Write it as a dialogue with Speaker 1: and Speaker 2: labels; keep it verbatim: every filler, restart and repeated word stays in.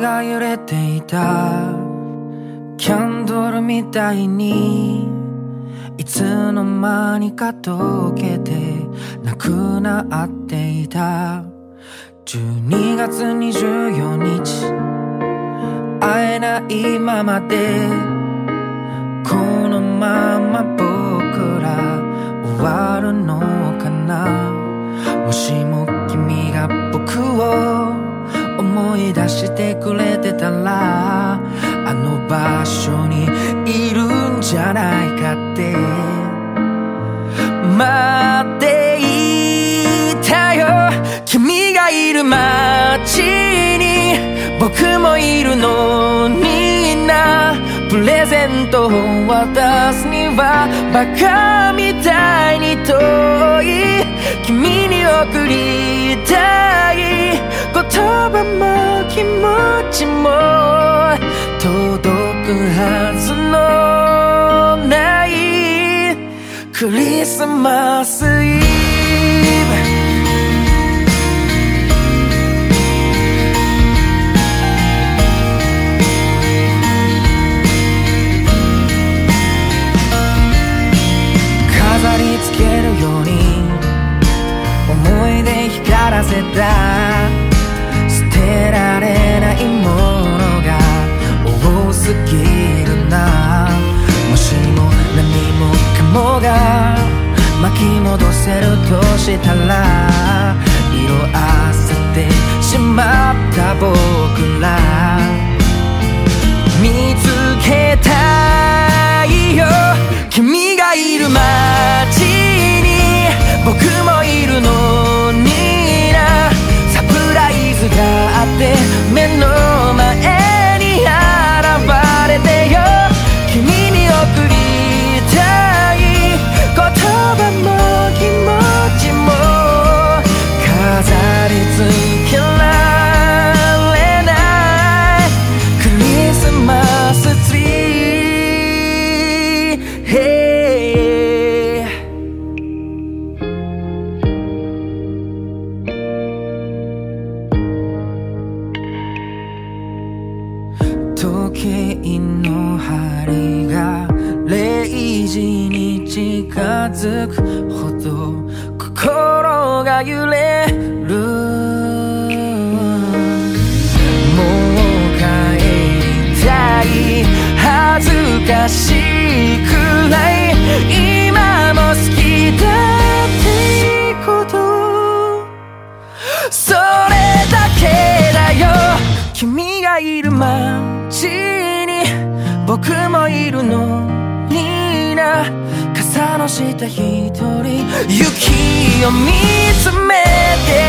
Speaker 1: が揺れていたキャンドルみたいにいつの間にか溶けてなくなっていた。じゅうにがつにじゅうよっか会えないままでこのまま僕ら終わるのかな。もしも君が僕を思い出してくれてたらあの場所にいるんじゃないかって待っていたよ。君がいる街に僕もいるのにな。プレゼントを渡すにはバカみたいに遠い。君に送りたい言葉も気持ちも届くはずのないクリスマスイブ。飾り付けるように思い出光らせた捨てられないものが多すぎるな。もしも何もかもが巻き戻せるとしたら色あせてしまった僕ら見つけたいよ。君がいる街に僕もいるのにな。サプライズがあって目の前に現れてよ。君に送りたい言葉も気持ちも飾り付けられないクリスマスツリー。時計の針がれいじに近づくほど心が揺れる。もう帰りたい恥ずかしいくらい今も好きだってことそれだけだよ。君がいる街に僕もいるのにな。傘の下一人雪を見つめて